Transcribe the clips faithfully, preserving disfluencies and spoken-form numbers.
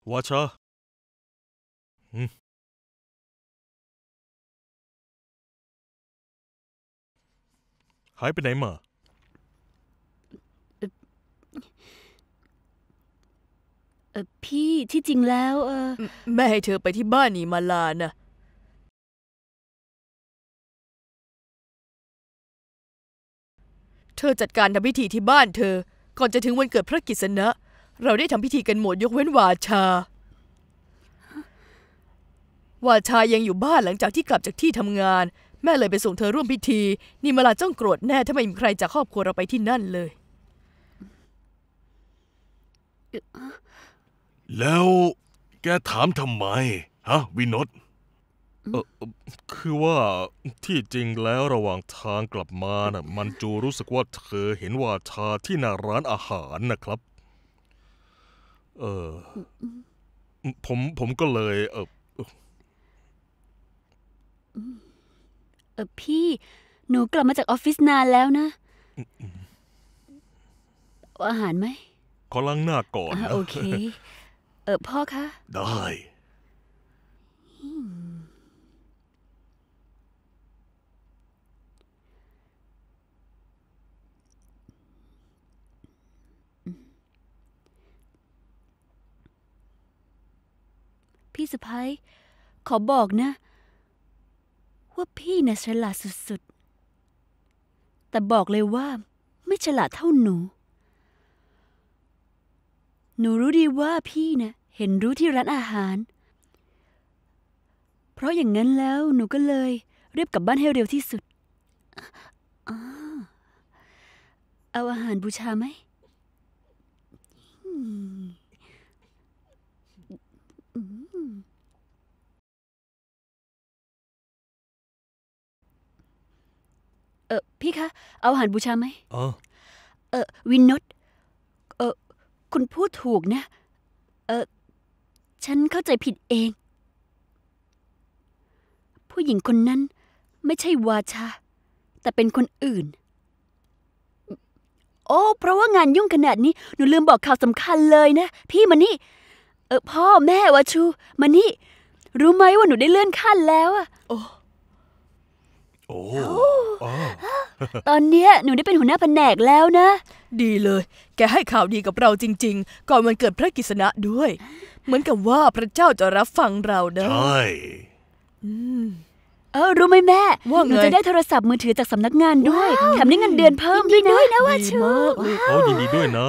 วาชาหายไปไหนมาเออพี่ที่จริงแล้วเออแม่ให้เธอไปที่บ้านนีมาลานะเธอจัดการทำพิธีที่บ้านเธอก่อนจะถึงวันเกิดพระกฤษณะเราได้ทำพิธีกันหมดยกเว้นวาชาวาชายังอยู่บ้านหลังจากที่กลับจากที่ทำงานแม่เลยไปส่งเธอร่วมพิธีนีมาลาจ้องโกรธแน่ถ้าไม่มีใครจากครอบครัวเราไปที่นั่นเลยแล้วแกถามทำไมฮะวินดเออคือว่าที่จริงแล้วระหว่างทางกลับมาน่ะมันจูรู้สึกว่าเธอเห็นวาชาที่หน้าร้านอาหารนะครับเออผมผมก็เลยเออเออพี่หนูกลับมาจากออฟฟิศนานแล้วนะอาหารไหมขอล้างหน้าก่อนนะโอเคเออพ่อคะได้พี่สะพ้ายขอบอกนะว่าพี่น่ะฉลาดสุดๆแต่บอกเลยว่าไม่ฉลาดเท่าหนูหนูรู้ดีว่าพี่น่ะเห็นรู้ที่ร้านอาหารเพราะอย่างนั้นแล้วหนูก็เลยรีบกลับบ้านให้เร็วที่สุดเอาอาหารบูชาไหมเออพี่คะเอาอาหารบูชาไหมเออเออวินนท์เออคุณพูดถูกนะเออฉันเข้าใจผิดเองผู้หญิงคนนั้นไม่ใช่วาชาแต่เป็นคนอื่นโอ้เพราะว่างานยุ่งขนาดนี้หนูลืมบอกข่าวสำคัญเลยนะพี่มานี่เออพ่อแม่วาชูมานี่รู้ไหมว่าหนูได้เลื่อนขั้นแล้วอะโอ้โอ้ตอนเนี้ยหนูได้เป็นหัวหน้าแผนกแล้วนะดีเลยแกให้ข่าวดีกับเราจริงๆก่อนวันเกิดพระกฤษณะด้วยเหมือนกับว่าพระเจ้าจะรับฟังเราเด้อใช่เออรู้ไหมแม่ว่าไงหนูจะได้โทรศัพท์มือถือจากสำนักงานด้วยแถมได้เงินเดือนเพิ่มด้วยนะนะว่าชูโอ้ยินดีด้วยนะ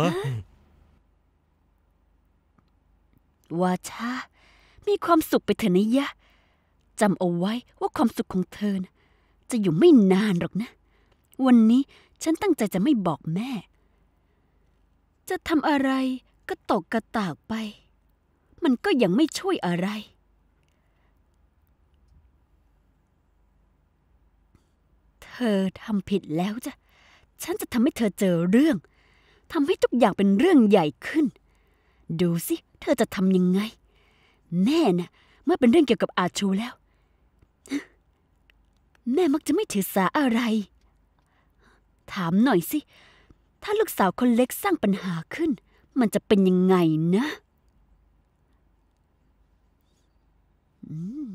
วาชามีความสุขไปเถอะนะยะจำเอาไว้ว่าความสุขของเธอนะจะอยู่ไม่นานหรอกนะวันนี้ฉันตั้งใจจะไม่บอกแม่จะทำอะไรก็ตกกระตากไปมันก็ยังไม่ช่วยอะไรเธอทำผิดแล้วจ้ะฉันจะทำให้เธอเจอเรื่องทำให้ทุกอย่างเป็นเรื่องใหญ่ขึ้นดูสิเธอจะทำยังไงแม่น่ะเมื่อเป็นเรื่องเกี่ยวกับอาชูแล้วแม่มักจะไม่ถือสาอะไรถามหน่อยสิถ้าลูกสาวคนเล็กสร้างปัญหาขึ้นมันจะเป็นยังไงนะอืม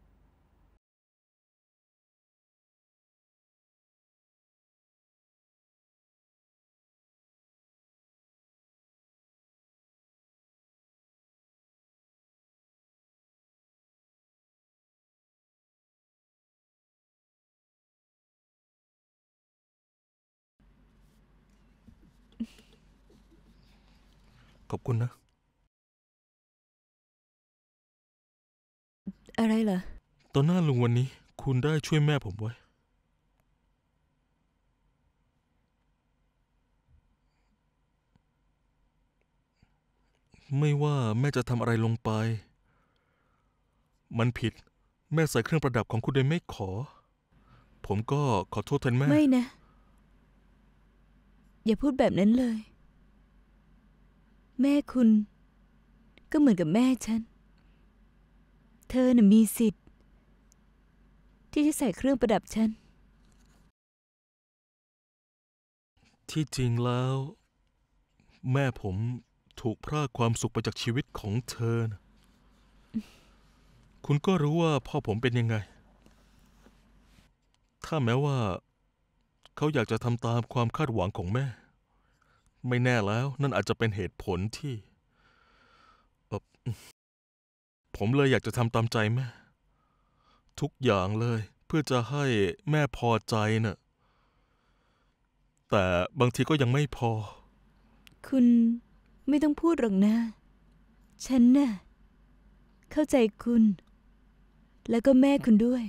ขอบคุณนะอะไรเหรอตอนหน้าลุงวันนี้คุณได้ช่วยแม่ผมไว้ไม่ว่าแม่จะทำอะไรลงไปมันผิดแม่ใส่เครื่องประดับของคุณโดยไม่ขอผมก็ขอโทษแทนแม่ไม่นะอย่าพูดแบบนั้นเลยแม่คุณก็เหมือนกับแม่ฉันเธอน่ะมีสิทธิ์ที่จะใส่เครื่องประดับฉันที่จริงแล้วแม่ผมถถูกพรากความสุขไปจากชีวิตของเธอนะคุณก็รู้ว่าพ่อผมเป็นยังไงถ้าแม้ว่าเขาอยากจะทำตามความคาดหวังของแม่ไม่แน่แล้วนั่นอาจจะเป็นเหตุผลที่เอ่อผมเลยอยากจะทำตามใจแม่ทุกอย่างเลยเพื่อจะให้แม่พอใจน่ะแต่บางทีก็ยังไม่พอคุณไม่ต้องพูดหรอกนะฉันน่ะเข้าใจคุณแล้วก็แม่คุณด้วย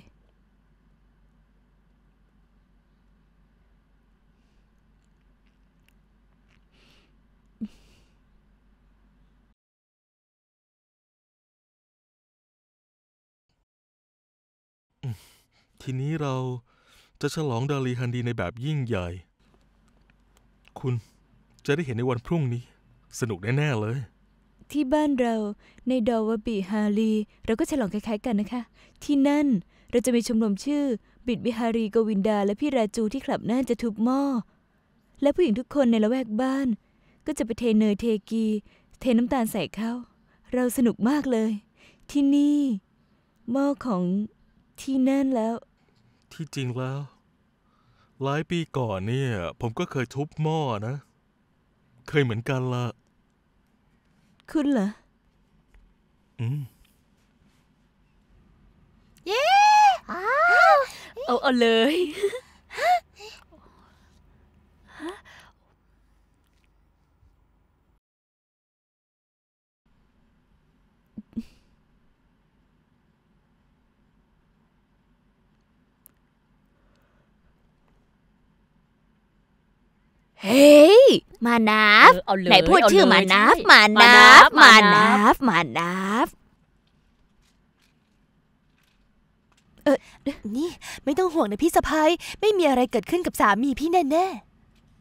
ทีนี้เราจะฉลองดาลีฮันดีในแบบยิ่งใหญ่คุณจะได้เห็นในวันพรุ่งนี้สนุกแน่ๆเลยที่บ้านเราในดอวบิฮารีเราก็ฉลองคล้ายๆกันนะคะที่นั่นเราจะมีชมรมชื่อบิดบิฮารีโกวินดาและพี่ราจูที่คลับน่าจะทุบหม้อและผู้หญิงทุกคนในละแวกบ้านก็จะไปเทเนยเทกีเทน้ำตาลใส่เข้าเราสนุกมากเลยที่นี่หม้อของที่นั่นแล้วที่จริงแล้วหลายปีก่อนเนี่ยผมก็เคยทุบหม้อนะเคยเหมือนกันละคุณเหรออืมเย้เอาเอาเลยเฮ้ยมานับไหนพูดชื่อมานับมานับมานับมานับเออนี่ไม่ต้องห่วงนะพี่สะพ้ายไม่มีอะไรเกิดขึ้นกับสามีพี่แน่ๆ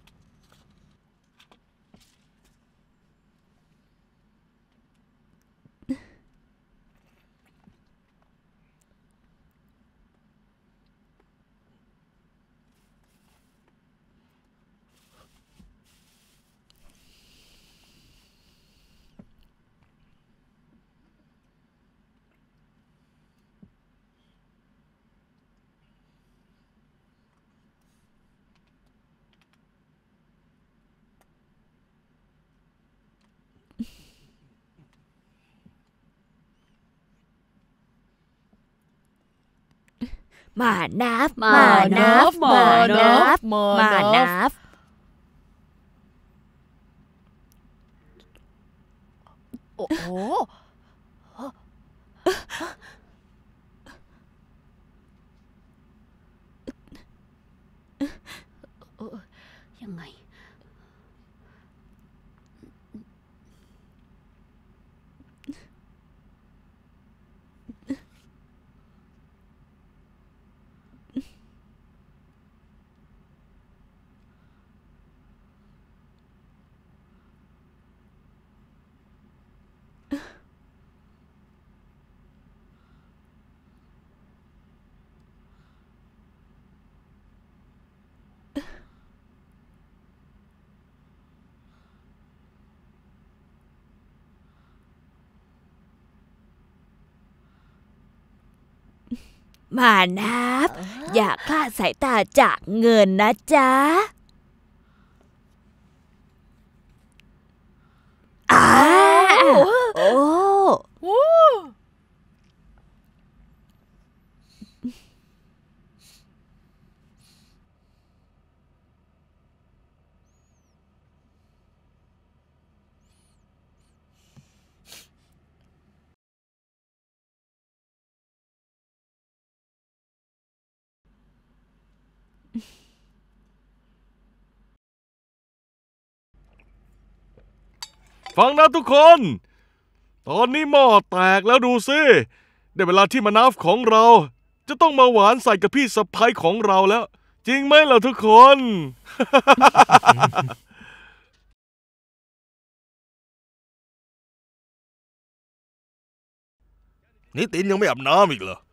มานับมานับมานับมานับโอ้โหยังไงมานับอย่าคลาดสายตาจากเงินนะจ๊ะอ้าโอ้ฟังนะทุกคน ตอนนี้หม้อแตกแล้วดูสิได้เวลาที่มานับของเราจะต้องมาหวานใส่กับพี่สะใภ้ของเราแล้ว จริงไหมล่ะทุกคนนี่ตินยังไม่อาบน้ำอีกเหรอ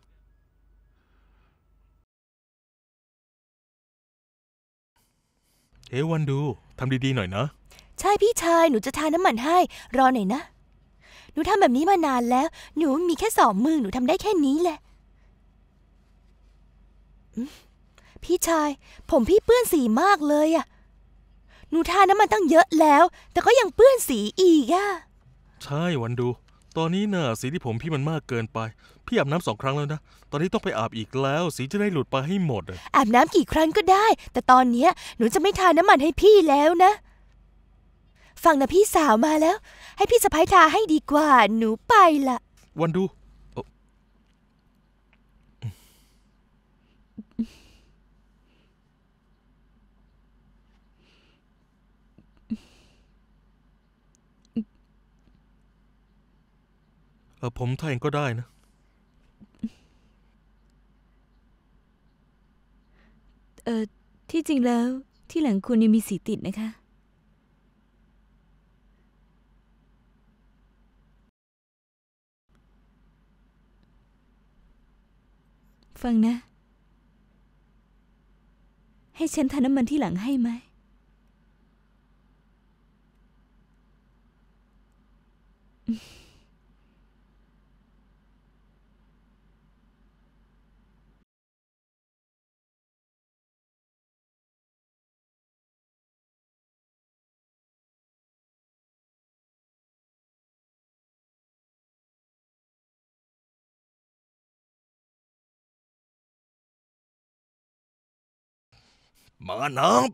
เฮ้วันดูทำดีๆหน่อยนะใช่พี่ชายหนูจะทาน้ำมันให้รอหน่อยนะหนูทำแบบนี้มานานแล้วหนูมีแค่สองมือหนูทำได้แค่นี้แหละพี่ชายผมพี่เปื้อนสีมากเลยอะหนูทาน้ำมันตั้งเยอะแล้วแต่ก็ยังเปื้อนสีอีกอะใช่วันดูตอนนี้น่ะสีที่ผมพี่มันมากเกินไปพี่อาบน้ำสองครั้งแล้วนะตอนนี้ต้องไปอาบอีกแล้วสีจะได้หลุดไปให้หมดอะอาบน้ำกี่ครั้งก็ได้แต่ตอนเนี้ยหนูจะไม่ทาน้ำมันให้พี่แล้วนะฟังนะพี่สาวมาแล้วให้พี่สะพ้ายทาให้ดีกว่าหนูไปละวันดูเออผมทาเองก็ได้นะเออที่จริงแล้วที่หลังคุณยังมีสีติดนะคะฟังนะให้ฉันทาน้ำมันที่หลังให้ไหมมานับ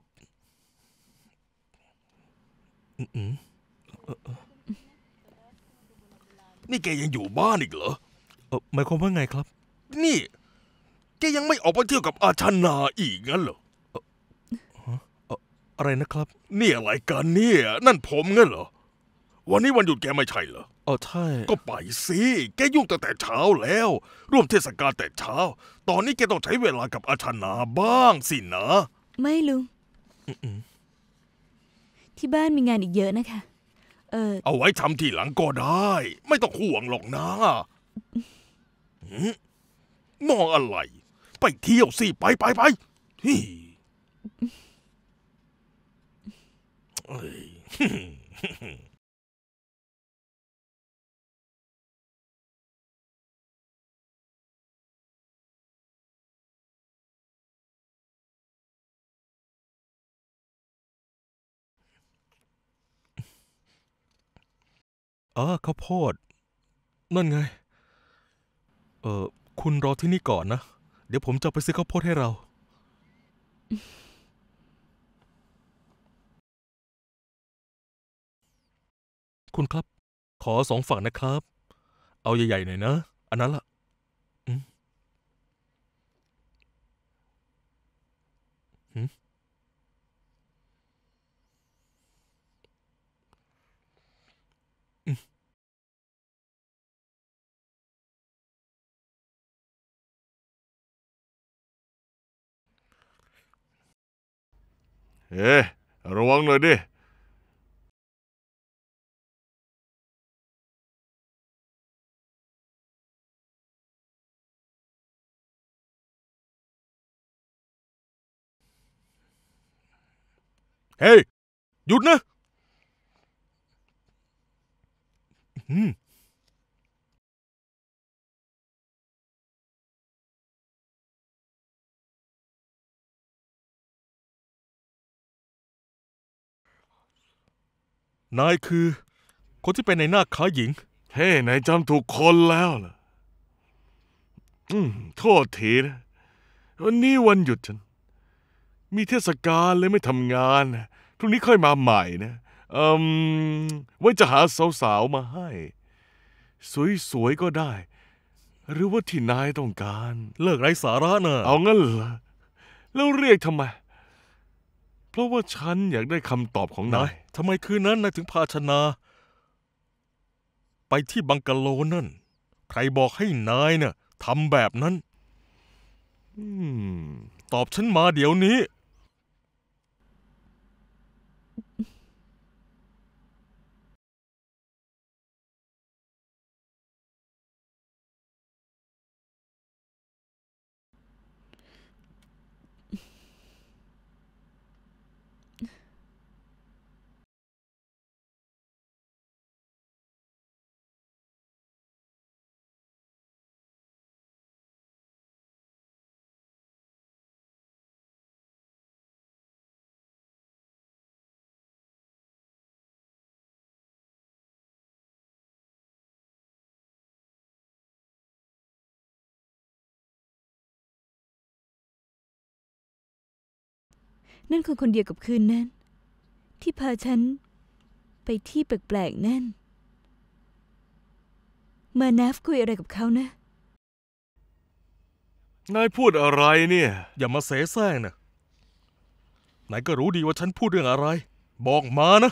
นี่แกยังอยู่บ้านอีกเหรอเออหมายความว่าไงครับนี่แกยังไม่ออกไปเที่ยวกับอาชนาอีกงั้นเหรออะไรนะครับนี่อะไรกันเนี่ยนั่นผมงั้นเหรอวันนี้วันหยุดแกไม่ใช่เหรออ๋อใช่ก็ไปสิแกยุ่งตั้งแต่เช้าแล้วร่วมเทศกาลแต่เช้าตอนนี้แกต้องใช้เวลากับอาชนาบ้างสินะไม่ลุงที่บ้านมีงานอีกเยอะนะคะเออเอาไว้ทำทีหลังก็ได้ไม่ต้องห่วงหรอกนะมองอะไรไปเที่ยวสิไปไปไปฮิอ๋อข้าวโพดนั่นไงเออคุณรอที่นี่ก่อนนะเดี๋ยวผมจะไปซื้อข้าวโพดให้เราคุณครับขอสองฝั่งนะครับเอาใหญ่ๆหน่อยนะอันนั้นล่ะอืมอืมอืมเอ๊ะระวังหน่อยดิเฮ้ยหยุดนะอืมนายคือคนที่เป็นในหน้าค้าหญิงเฮ้นายจำถูกคนแล้วล่ะอืมโทษทีนะวันนี้วันหยุดฉันมีเทศกาลเลยไม่ทำงานพรุ่งนี้ค่อยมาใหม่นะเอ่มไว้จะหาสาวๆมาให้สวยๆก็ได้หรือว่าที่นายต้องการเลิกไร้สาระนะเอางั้นเหรอแล้วเรียกทำไมเพราะว่าฉันอยากได้คำตอบของนายทำไมคืนนั้นนายถึงพาชนาไปที่บังกะโลนั่นใครบอกให้นายเนี่ยทำแบบนั้นตอบฉันมาเดี๋ยวนี้นั่นคนคนเดียวกับคืนนั้นที่พาฉันไปที่แปลกๆนั่นมานาฟคุยอะไรกับเขานะนายพูดอะไรเนี่ยอย่ามาเสแสร้งนะนายก็รู้ดีว่าฉันพูดเรื่องอะไรบอกมานะ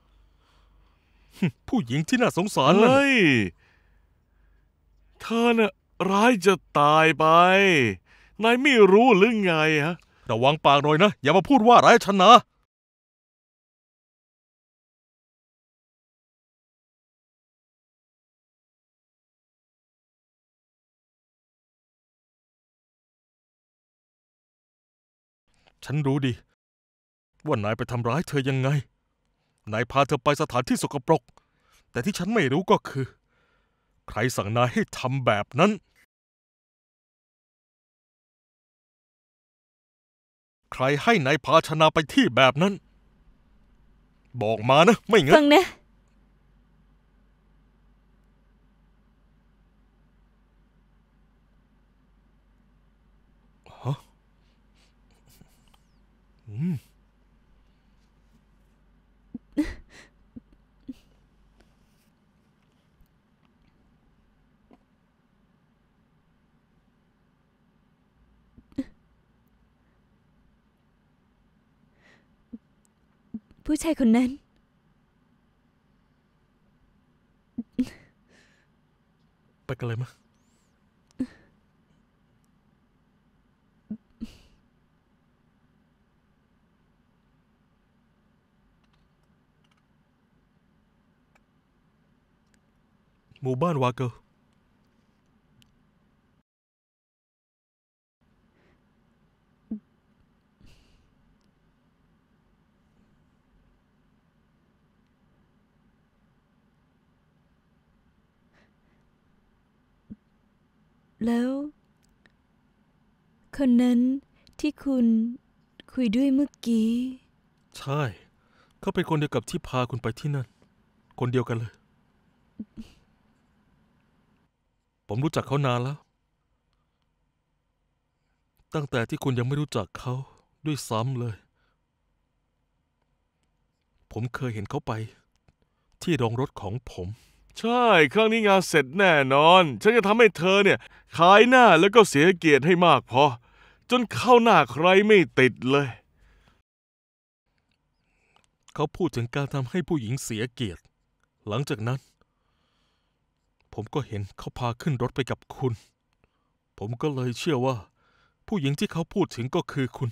ผู้หญิงที่น่าสงสารนั่นเฮ้ยเธอน่ะร้ายจะตายไปนายไม่รู้หรือไงฮะระวังปากหน่อยนะอย่ามาพูดว่าร้ายฉันนะฉันรู้ดีว่านายไปทำร้ายเธอยังไงนายพาเธอไปสถานที่สกปรกแต่ที่ฉันไม่รู้ก็คือใครสั่งนายให้ทำแบบนั้นใครให้นายพาชนะไปที่แบบนั้นบอกมานะไม่งั้นฟังนะฮะอืมผู้ชายคนนั้นไปกันเลยมั้ยหมู่บ้านวาเกลแล้วคนนั้นที่คุณคุยด้วยเมื่อกี้ใช่เขาเป็นคนเดียวกับที่พาคุณไปที่นั่นคนเดียวกันเลยผมรู้จักเขานานแล้วตั้งแต่ที่คุณยังไม่รู้จักเขาด้วยซ้ำเลยผมเคยเห็นเขาไปที่โรงรถของผมใช่ครั้งนี้งานเสร็จแน่นอนฉันจะทำให้เธอเนี่ยขายหน้าแล้วก็เสียเกียรติให้มากพอจนเข้าหน้าใครไม่ติดเลยเขาพูดถึงการทำให้ผู้หญิงเสียเกียรติหลังจากนั้นผมก็เห็นเขาพาขึ้นรถไปกับคุณผมก็เลยเชื่อว่าผู้หญิงที่เขาพูดถึงก็คือคุณ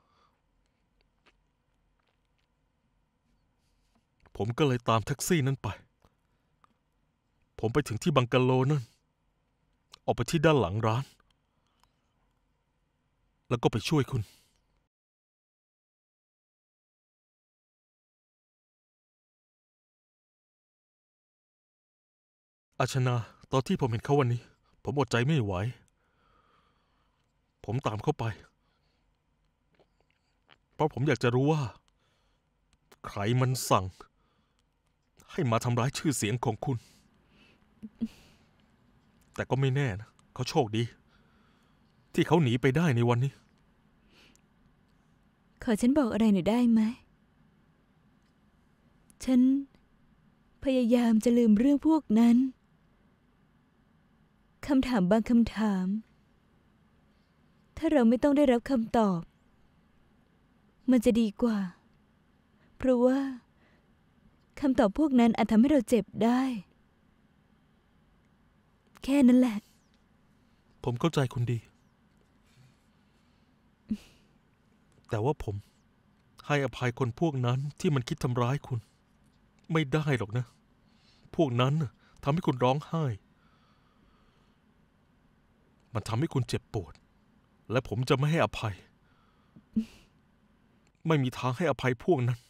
ผมก็เลยตามแท็กซี่นั้นไปผมไปถึงที่บังกะโลนั่นออกไปที่ด้านหลังร้านแล้วก็ไปช่วยคุณอาชนาตอนที่ผมเห็นเขาวันนี้ผมอดใจไม่ไหวผมตามเขาไปเพราะผมอยากจะรู้ว่าใครมันสั่งให้มาทำร้ายชื่อเสียงของคุณแต่ก็ไม่แน่นะเขาโชคดีที่เขาหนีไปได้ในวันนี้ขอฉันบอกอะไรหน่อยได้ไหมฉันพยายามจะลืมเรื่องพวกนั้นคำถามบางคำถามถ้าเราไม่ต้องได้รับคำตอบมันจะดีกว่าเพราะว่าคำตอบพวกนั้นอาจทำให้เราเจ็บได้แค่นั้นแหละผมเข้าใจคุณดีแต่ว่าผมให้อภัยคนพวกนั้นที่มันคิดทำร้ายคุณไม่ได้หรอกนะพวกนั้นทำให้คุณร้องไห้มันทำให้คุณเจ็บปวดและผมจะไม่ให้อภัยไม่มีทางให้อภัยพวกนั้น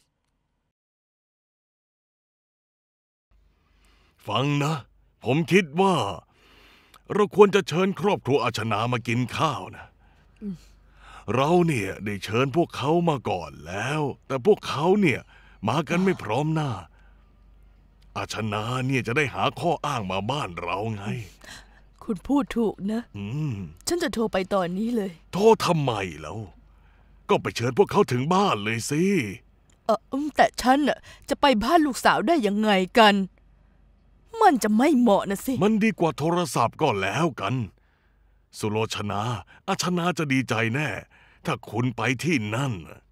ฟังนะผมคิดว่าเราควรจะเชิญครอบครัวอาชนามากินข้าวนะเราเนี่ยได้เชิญพวกเขามาก่อนแล้วแต่พวกเขาเนี่ยมากันไม่พร้อมหน้าอาชนาเนี่ยจะได้หาข้ออ้างมาบ้านเราไงคุณพูดถูกนะอืมฉันจะโทรไปตอนนี้เลยโทรทำไมแล้วก็ไปเชิญพวกเขาถึงบ้านเลยสิเอออืมแต่ฉันน่ะจะไปบ้านลูกสาวได้ยังไงกัน มันจะไม่เหมาะนะสิมันดีกว่าโทรศัพท์ก็แล้วกัน สุโลชนาอาชนาจะดีใจแน่ ถ้าคุณไปที่นั่นน่ะ